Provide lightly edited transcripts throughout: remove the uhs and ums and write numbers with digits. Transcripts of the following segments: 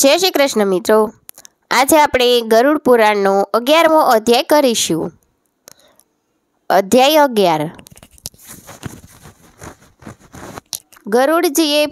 જય શ્રી કૃષ્ણ મિત્રો, આજે આપણે ગરુડ પુરાણનો 11મો અધ્યાય કરીશું. અધ્યાય 11. ગરુડજીએ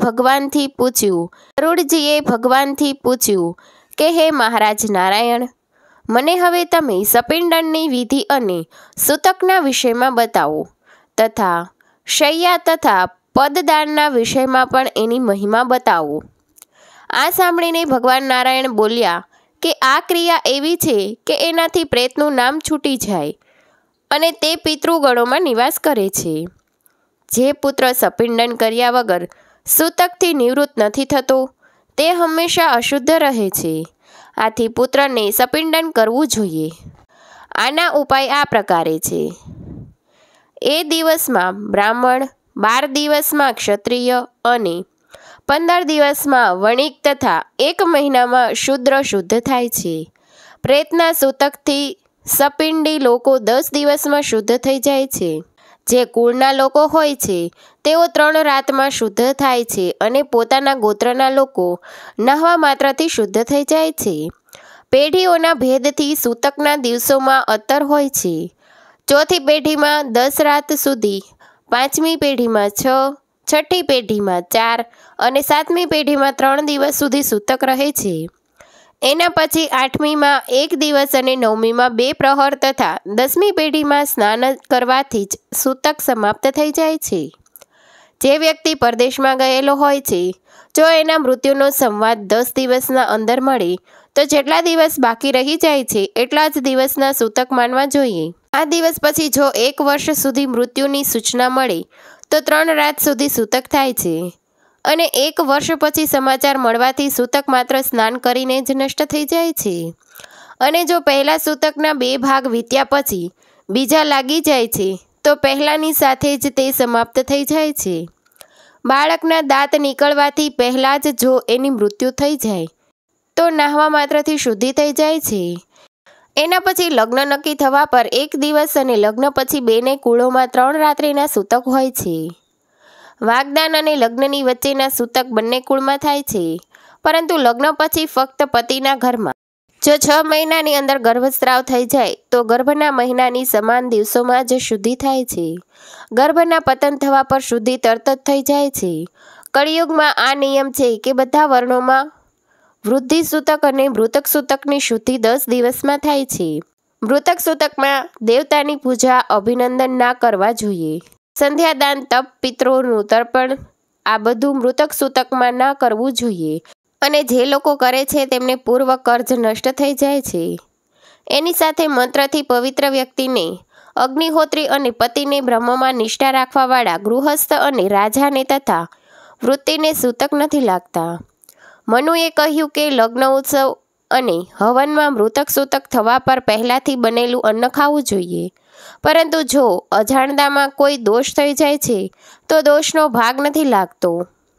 ભગવાનથી પૂછ્યું કે હે મહારાજ નારાયણ, મને હવે તમે સપિંડનની વિધિ અને સૂતકના વિષયમાં બતાવો તથા શૈયા તથા પદદાનના વિષયમાં પણ એની મહિમા બતાવો. આ સાંભળીને ભગવાન નારાયણ બોલ્યા કે આ ક્રિયા એવી છે કે એનાથી પ્રેતનું નામ છૂટી જાય અને તે પિતૃગણોમાં નિવાસ કરે છે. જે પુત્ર સપિંડન કર્યા વગર સૂતકથી નિવૃત્ત નથી થતો તે હંમેશા અશુદ્ધ રહે છે. આથી પુત્રને સપિંડન કરવું જોઈએ. આના ઉપાય આ પ્રકારે છે. એ દિવસમાં બ્રાહ્મણ, 12 દિવસમાં ક્ષત્રિય અને 15 દિવસમાં વણિક તથા 1 મહિનામાં શૂદ્ર શુદ્ધ થાય છે. પ્રેતના સૂતકથી સપિંડી લોકો 10 દિવસમાં શુદ્ધ થઈ જાય છે. જે કુળના લોકો હોય છે તેઓ 3 રાતમાં શુદ્ધ થાય છે અને પોતાના ગોત્રના લોકો નહાવા માત્રથી શુદ્ધ થઈ જાય છે. પેઢીઓના ભેદથી સૂતકના દિવસોમાં અંતર હોય છે. ચોથી પેઢીમાં 10 રાત સુધી, 5મી પેઢીમાં 6, 6ઠ્ઠી પેઢીમાં 4 અને 7મી પેઢીમાં 3 દિવસ સુધી સૂતક રહે છે. એના પછી 8મીમાં 1 દિવસ અને 9મીમાં 2 પ્રહર તથા 10મી પેઢીમાં સ્નાન કરવાથી જ સૂતક સમાપ્ત થઈ જાય છે. જે વ્યક્તિ પરદેશમાં ગયેલો હોય છે, જો એના મૃત્યુનો સંવાદ 10 દિવસના અંદર મળે તો જેટલા દિવસ બાકી રહી જાય છે એટલા જ દિવસના સૂતક માનવા જોઈએ. આ દિવસ પછી જો 1 વર્ષ સુધી મૃત્યુની સૂચના મળે તો 3 રાત સુધી સૂતક થાય છે અને 1 વર્ષ પછી સમાચાર મળવાથી સૂતક માત્ર સ્નાન કરીને જ નષ્ટ થઈ જાય છે. અને જો પહેલા સૂતકના 2 ભાગ વીત્યા પછી બીજા લાગી જાય છે તો પહેલાની સાથે જ તે સમાપ્ત થઈ જાય છે. બાળકના દાંત નીકળવાથી પહેલાં જ જો એની મૃત્યુ થઈ જાય તો નાહવા માત્રથી શુદ્ધિ થઈ જાય છે. એના પછી લગ્ન નક્કી થવા પર 1 દિવસ અને લગ્ન પછી 2 કુળોમાં 3 રાત્રિના સૂતક હોય છે. વાગદાન અને લગ્નની વચ્ચેના સૂતક બંને કુળમાં થાય છે, પરંતુ લગ્ન પછી ફક્ત પતિના ઘરમાં. જો 6 મહિનાની અંદર ગર્ભસ્રાવ થઈ જાય તો ગર્ભના મહિનાની સમાન દિવસોમાં જ શુદ્ધિ થાય છે. ગર્ભના પતન થવા પર શુદ્ધિ તરત જ થઈ જાય છે. કળિયુગમાં આ નિયમ છે કે બધા વર્ણોમાં વૃદ્ધિ સૂતક અને મૃતક સૂતકની શુદ્ધિ 10 દિવસમાં થાય છે. મૃતક સૂતકમાં દેવતાની પૂજા, અભિનંદન ના કરવા જોઈએ. સંધ્યાદાન, તપ, પિતૃનું તર્પણ આ બધું મૃતક સૂતકમાં ના કરવું જોઈએ. અને જે લોકો કરે છે તેમને પૂર્વ કર્જ નષ્ટ થઈ જાય છે. એની સાથે મંત્રથી પવિત્ર વ્યક્તિને, અગ્નિહોત્રી અને પતિને બ્રહ્મમાં નિષ્ઠા રાખવાવાળા ગૃહસ્થ અને રાજાને તથા વૃત્તિને સૂતક નથી લાગતા. મનુએ કહ્યું કે લગ્ન ઉત્સવ અને હવનમાં મૃતક સૂતક થવા પર પહેલાંથી બનેલું અન્ન ખાવું જોઈએ. પરંતુ જો અજાણતામાં કોઈ દોષ થઈ જાય છે તો દોષનો ભાગ નથી લાગતો.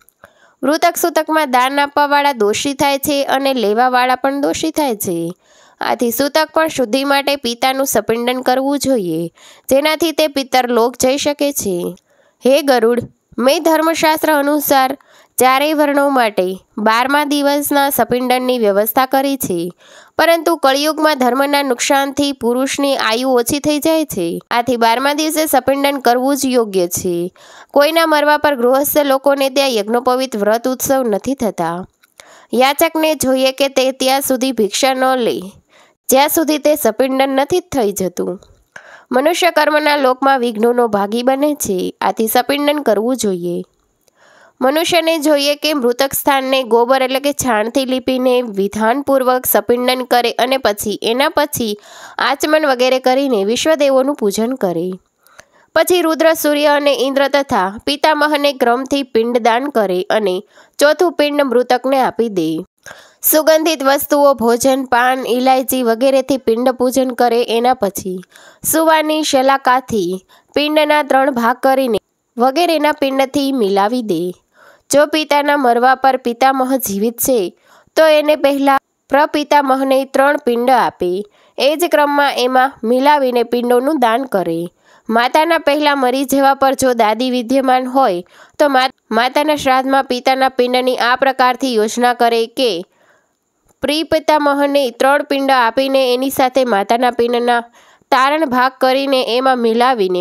મૃતક સૂતકમાં દાન આપવાવાળા દોષી થાય છે અને લેવાવાળા પણ દોષી થાય છે. આથી સૂતક પણ શુદ્ધિ માટે પિતાનું સપિંડન કરવું જોઈએ, જેનાથી તે પિતરલોક જઈ શકે છે. હે ગરુડ, મેં ધર્મશાસ્ત્ર અનુસાર 4 વર્ણો માટે 12મા દિવસના સપિંડનની વ્યવસ્થા કરી છે, પરંતુ કળિયુગમાં ધર્મના નુકસાનથી પુરુષની આયુ ઓછી થઈ જાય છે. આથી 12મા દિવસે સપિંડન કરવું જ યોગ્ય છે. કોઈના મરવા પર ગૃહસ્થ લોકોને ત્યાં યજ્ઞોપવિત વ્રત ઉત્સવ નથી થતા. યાચકને જોઈએ કે તે ત્યાં સુધી ભિક્ષા ન લે જ્યાં સુધી તે સપિંડન નથી થઈ જતું. મનુષ્ય કર્મના લોકમાં વિઘ્નોનો ભાગી બને છે. આથી સપિંડન કરવું જોઈએ. મનુષ્યને જોઈએ કે મૃતક સ્થાનને ગોબર એટલે કે છાણથી લીપીને વિધાનપૂર્વક સપિંડન કરે અને એના પછી આચમન વગેરે કરીને વિશ્વદેવોનું પૂજન કરે. પછી રુદ્ર, સૂર્ય અને ઇન્દ્ર તથા પિતામહને ક્રમથી પિંડદાન કરે અને ચોથું પિંડ મૃતકને આપી દે. સુગંધિત વસ્તુઓ, ભોજન, પાન, ઇલાયચી વગેરેથી પિંડ પૂજન કરે. એના પછી સુવાની શલાકાથી પિંડના 3 ભાગ કરીને વગેરેના પિંડથી મિલાવી દે. જો પિતાના મરવા પર પિતામહ જીવિત છે તો એને પહેલાં પ્રપિતામહને 3 પિંડ આપે. એ જ ક્રમમાં એમાં મિલાવીને પિંડોનું દાન કરે. માતાના પહેલાં મરી જવા પર જો દાદી વિદ્યમાન હોય તો માતાના શ્રાદ્ધમાં પિતાના પિંડની આ પ્રકારથી યોજના કરે કે પ્રિય પિતામહને 3 પિંડ આપીને એની સાથે માતાના પિંડના તારણ ભાગ કરીને એમાં મિલાવીને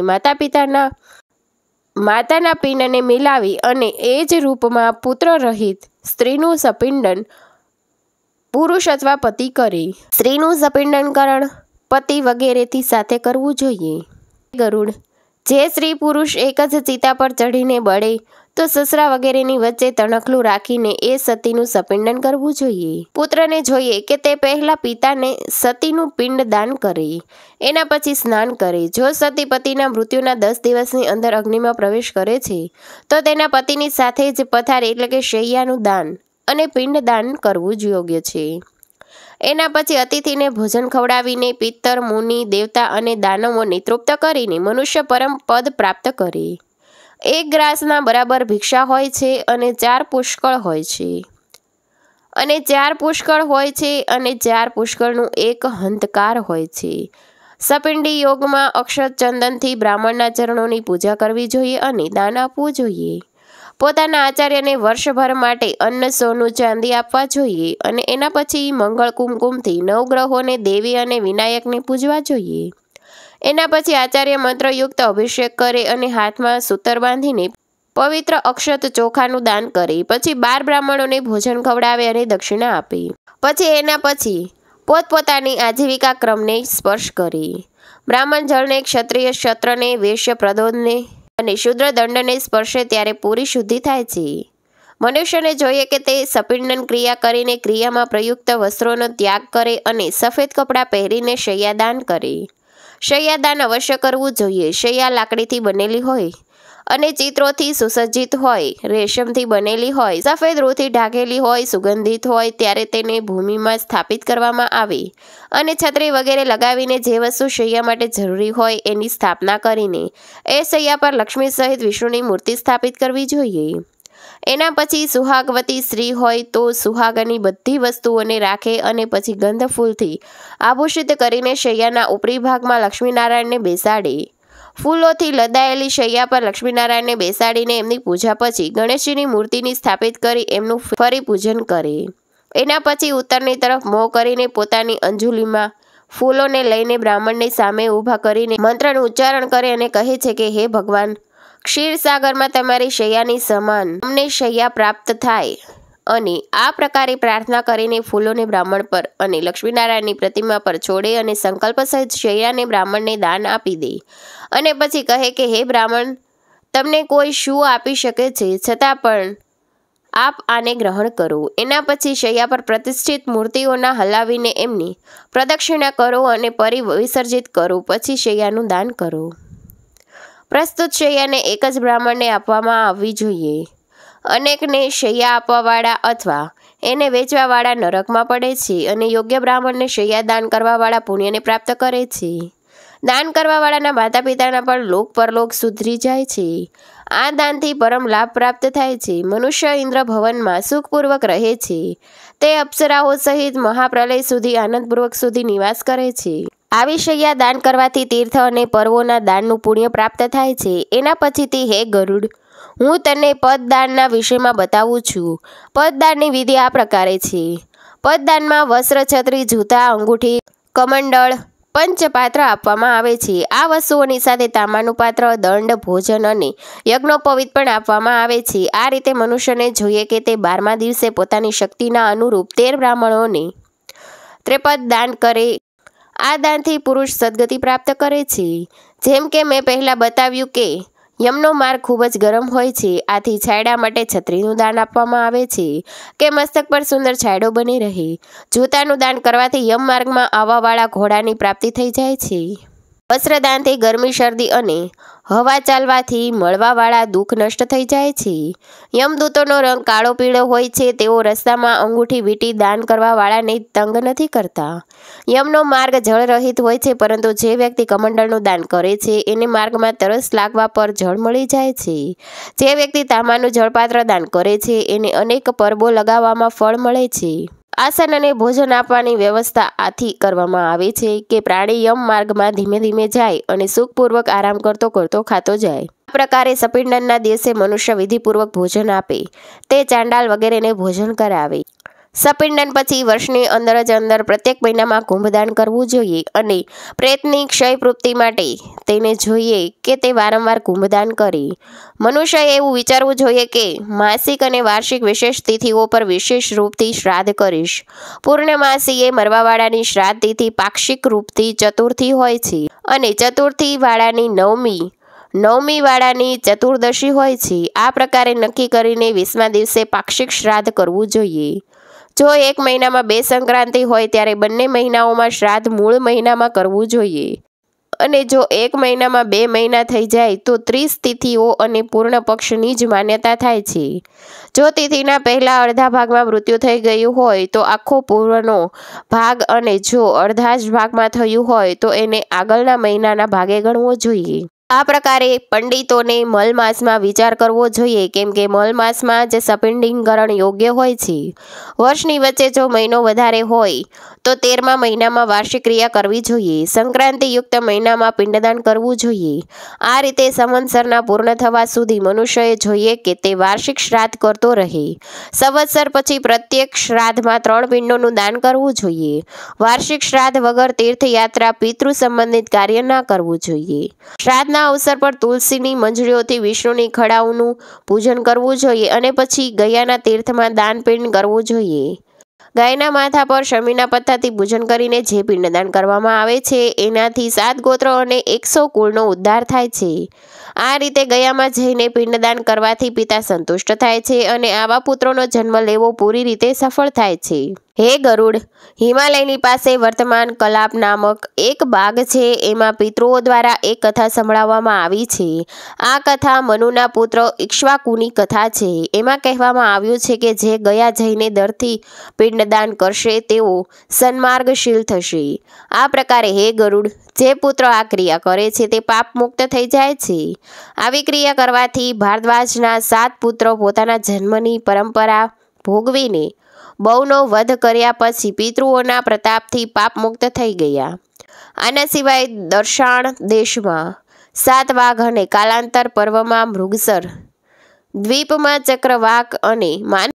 માતાના પિંડને મિલાવી અને એ જ રૂપમાં પુત્ર રહિત સ્ત્રીનું સપિંડન પુરુષ અથવા પતિ કરે. સ્ત્રીનું સપિંડનકરણ પતિ વગેરેથી સાથે કરવું જોઈએ. ગરુડ: જે સ્ત્રી પુરુષ એક જ ચિતા પર ચઢીને બળે તો સસરા વગેરેની વચ્ચે તણખલું રાખીને એ સતીનું સપિંડન કરવું જોઈએ. પુત્રને જોઈએ કે તે પહેલા પિતાને સતીનું પિંડ દાન કરે, એના પછી સ્નાન કરે. જો સતી પતિના મૃત્યુના 10 દિવસની અંદર અગ્નિમાં પ્રવેશ કરે છે તો તેના પતિની સાથે જ પથારી એટલે કે શૈયાનું દાન અને પિંડ દાન કરવું જ યોગ્ય છે. એના પછી અતિથિને ભોજન ખવડાવીને પિત્તર, મુનિ, દેવતા અને દાનવોને તૃપ્ત કરીને મનુષ્ય પરમ પદ પ્રાપ્ત કરે. 1 ગ્રાસના બરાબર ભિક્ષા હોય છે અને 4 પુષ્કળ હોય છે અને 4 પુષ્કળનું 1 હંતકાર હોય છે. સપિંડી યોગમાં અક્ષત ચંદનથી બ્રાહ્મણના ચરણોની પૂજા કરવી જોઈએ અને દાન આપવું જોઈએ. પોતાના આચાર્યને વર્ષભર માટે અન્ન, સોનું, ચાંદી આપવા જોઈએ અને એના પછી મંગળ કુમકુમથી 9 ગ્રહોને, દેવી અને વિનાયકને પૂજવા જોઈએ. એના પછી આચાર્ય મંત્રયુક્ત અભિષેક કરે અને હાથમાં સૂતર બાંધીને પવિત્ર અક્ષત ચોખાનું દાન કરે. પછી 12 બ્રાહ્મણોને ભોજન ખવડાવે અને દક્ષિણા આપે. એના પછી પોતપોતાની આજીવિકા ક્રમને સ્પર્શ કરે. બ્રાહ્મણ જળને, ક્ષત્રિય ક્ષત્રને, વૈશ્ય પ્રદોદને અને શૂદ્ર દંડને સ્પર્શે ત્યારે પૂરી શુદ્ધિ થાય છે. મનુષ્યને જોઈએ કે તે સપિંડન ક્રિયા કરીને ક્રિયામાં પ્રયુક્ત વસ્ત્રોનો ત્યાગ કરે અને સફેદ કપડાં પહેરીને શય્યાદાન કરે. શય્યાદાન અવશ્ય કરવું જોઈએ. શૈયા લાકડીથી બનેલી હોય અને ચિત્રોથી સુસજ્જિત હોય, રેશમથી બનેલી હોય, સફેદ રૂથી ઢાંકેલી હોય, સુગંધિત હોય ત્યારે તેને ભૂમિમાં સ્થાપિત કરવામાં આવે અને છત્રી વગેરે લગાવીને જે વસ્તુ શૈયા માટે જરૂરી હોય એની સ્થાપના કરીને એ શૈયા પર લક્ષ્મી સહિત વિષ્ણુની મૂર્તિ સ્થાપિત કરવી જોઈએ. એના પછી સુહાગવતી સ્ત્રી હોય તો સુહાગની બધી વસ્તુઓને રાખે અને પછી ગંધ ફૂલથી આભૂષિત કરીને શૈયાના ઉપરી ભાગમાં લક્ષ્મીનારાયણને બેસાડે. ફૂલોથી લદાયેલી શૈયા પર લક્ષ્મીનારાયણને બેસાડીને એમની પૂજા પછી ગણેશજીની મૂર્તિની સ્થાપિત કરી એમનું ફરી પૂજન કરે. એના પછી ઉત્તરની તરફ મોં કરીને પોતાની અંજુલીમાં ફૂલોને લઈને બ્રાહ્મણની સામે ઊભા કરીને મંત્રનું ઉચ્ચારણ કરે અને કહે છે કે હે ભગવાન, ક્ષીરસાગરમાં તમારી શૈયાની સમાન અમને શૈયા પ્રાપ્ત થાય. અને આ પ્રકારે પ્રાર્થના કરીને ફૂલોને બ્રાહ્મણ પર અને લક્ષ્મીનારાયણની પ્રતિમા પર છોડે અને સંકલ્પ સહિત શૈયાને બ્રાહ્મણને દાન આપી દે અને પછી કહે કે હે બ્રાહ્મણ, તમને કોઈ શું આપી શકે છે, છતાં પણ આપ આને ગ્રહણ કરો. એના પછી શૈયા પર પ્રતિષ્ઠિત મૂર્તિઓના હલાવીને એમની પ્રદક્ષિણા કરો અને પરી વિસર્જિત કરો. પછી શૈયાનું દાન કરો. પ્રસ્તુત શૈયાને એક જ બ્રાહ્મણને આપવામાં આવવી જોઈએ. અનેકને શૈયા આપવાવાળા અથવા એને વેચવાવાળા નરકમાં પડે છે અને યોગ્ય બ્રાહ્મણને શૈયા દાન કરવાવાળા પુણ્યને પ્રાપ્ત કરે છે. દાન કરવાવાળાના માતા પિતાના પણ લોક પરલોક સુધરી જાય છે. આ દાનથી પરમ લાભ પ્રાપ્ત થાય છે. મનુષ્ય ઇન્દ્ર ભવનમાં સુખપૂર્વક રહે છે. તે અપ્સરાઓ સહિત મહાપ્રલય સુધી આનંદપૂર્વક સુધી નિવાસ કરે છે. આવી શૈયા દાન કરવાથી તીર્થ અને પર્વોના દાનનું પુણ્ય પ્રાપ્ત થાય છે. એના પછીથી હે ગરુડ, હું તને પદદાનના વિષયમાં બતાવું છું. પદદાનની વિધિ આ પ્રકારે છે. પદદાનમાં વસ્ત્ર, છત્રી, જૂતા, અંગૂઠી, કમંડળ, પંચપાત્ર આપવામાં આવે છે. આ વસ્તુઓની સાથે તાંબાનું પાત્ર, દંડ, ભોજન અને યજ્ઞોપવિત પણ આપવામાં આવે છે. આ રીતે મનુષ્યને જોઈએ કે તે 12મા દિવસે પોતાની શક્તિના અનુરૂપ 13 બ્રાહ્મણોને ત્રિપદ દાન કરે. આ દાનથી પુરુષ સદગતિ પ્રાપ્ત કરે છે. જેમ કે મેં પહેલાં બતાવ્યું કે યમનો માર્ગ ખૂબ જ ગરમ હોય છે. આથી છાંયડા માટે છત્રીનું દાન આપવામાં આવે છે કે મસ્તક પર સુંદર છાંયડો બની રહે. જૂતાનું દાન કરવાથી યમ માર્ગમાં આવવાવાળા ઘોડાની પ્રાપ્તિ થઈ જાય છે. વસ્ત્રદાનથી ગરમી, શરદી અને હવા ચાલવાથી મળવાવાળા દુઃખ નષ્ટ થઈ જાય છે. યમદૂતોનો રંગ કાળો પીળો હોય છે. તેઓ રસ્તામાં અંગૂઠી વીંટી દાન કરવાવાળાને તંગ નથી કરતા. યમનો માર્ગ જળરહિત હોય છે, પરંતુ જે વ્યક્તિ કમંડળનું દાન કરે છે એને માર્ગમાં તરસ લાગવા પર જળ મળી જાય છે. જે વ્યક્તિ તાંબાનું જળપાત્ર દાન કરે છે એને અનેક પરબો લગાવવામાં ફળ મળે છે. આસન અને ભોજન આપવાની વ્યવસ્થા આથી કરવામાં આવે છે કે પ્રાણી યમ માર્ગમાં ધીમે ધીમે જાય અને સુખપૂર્વક આરામ કરતો કરતો ખાતો જાય. આ પ્રકારે સપિંડનના દિવસે મનુષ્ય વિધિપૂર્વક ભોજન આપે. તે ચાંડાલ વગેરેને ભોજન કરાવે. સપિંડન પછી વર્ષની અંદર જ અંદર પ્રત્યેક મહિનામાં કુંભદાન કરવું જોઈએ અને પ્રેતની ક્ષયપૂર્તિ માટે તેને જોઈએ કે તે વારંવાર કુંભદાન કરે. મનુષ્યએ એવું વિચારવું જોઈએ કે માસિક અને વાર્ષિક વિશેષ તિથિઓ પર વિશેષ રૂપથી શ્રાદ્ધ કરીશ. પૂર્ણમાસીએ મરવાવાળાની શ્રાદ્ધ તિથિ પાક્ષિક રૂપથી ચતુર્થી હોય છે અને ચતુર્થી વાળાની નવમી વાળાની ચતુર્દશી હોય છે. આ પ્રકારે નક્કી કરીને 20મા દિવસે પાક્ષિક શ્રાદ્ધ કરવું જોઈએ. જો એક મહિનામાં 2 સંક્રાંતિ હોય ત્યારે બંને મહિનાઓમાં શ્રાદ્ધ મૂળ મહિનામાં કરવું જોઈએ અને જો એક મહિનામાં 2 મહિના થઈ જાય તો 30 તિથિઓ અને પૂર્ણ પક્ષની જ માન્યતા થાય છે. જો તિથિના પહેલા અડધા ભાગમાં મૃત્યુ થઈ ગયું હોય તો આખો પૂર્વનો ભાગ અને જો અડધા જ ભાગમાં થયું હોય તો એને આગળના મહિનાના ભાગે ગણવો જોઈએ. આ પ્રકારે પંડિતોને મલમાસમાં વિચાર કરવો જોઈએ કેમ કે મલમાસમાં જ સપિંડીકરણ યોગ્ય હોય છે. વર્ષની વચ્ચે જો મહિનો વધારે હોય તો 13મા મહિનામાં વાર્ષિક ક્રિયા કરવી જોઈએ. સંક્રાંતિયુક્ત મહિનામાં પિંડદાન કરવું જોઈએ. આ રીતે સંવત્સરના પૂર્ણ થવા સુધી મનુષ્યએ જોઈએ કે તે વાર્ષિક શ્રાદ્ધ કરતો રહે. સંવત્સર પછી પ્રત્યેક શ્રાદ્ધમાં 3 પિંડોનું દાન કરવું જોઈએ. વાર્ષિક શ્રાદ્ધ વગર તીર્થયાત્રા પિતૃ સંબંધિત કાર્ય ન કરવું જોઈએ. શ્રાદ્ધના અવસર પર તુલસીની મંજળીઓથી વિષ્ણુની ખડાઓનું પૂજન કરવું જોઈએ અને પછી ગયાના તીર્થમાં દાનપિંડ કરવું જોઈએ. ગાયના માથા પર શમીના પત્તાથી પૂજન કરીને જે પિંડદાન કરવામાં આવે છે એનાથી 7 ગોત્ર અને 100 કુળનો ઉદ્ધાર થાય છે. આ રીતે ગયામાં જઈને પિંડદાન કરવાથી પિતા સંતુષ્ટ થાય છે અને આવા પુત્રોનો જન્મ લેવો પૂરી રીતે સફળ થાય છે. હે ગરુડ, હિમાલયની પાસે વર્તમાન કલાપ નામક એક બાગ છે. એમાં પિતૃઓ દ્વારા એક કથા સંભળાવવામાં આવી છે. આ કથા મનુના પુત્ર ઇક્ષ્વાકુની કથા છે. એમાં કહેવામાં આવ્યું છે કે જે ગયા જઈને દરથી પિંડદાન કરશે તેઓ સન્માર્ગશીલ થશે. આ પ્રકારે હે ગરુડ, જે પુત્ર આ ક્રિયા કરે છે તે પાપ મુક્ત થઈ જાય છે. આવી ક્રિયા કરવાથી ભારદ્વાજના 7 પુત્રો પોતાના જન્મની પરંપરા ભોગવીને બહુનો વધ કર્યા પછી પિતૃઓના પ્રતાપથી પાપ મુક્ત થઈ ગયા. આના સિવાય દર્શાણ દેશમાં 7 વાઘ અને કાલાંતર પર્વમાં મૃગસર દ્વીપમાં ચક્રવાક અને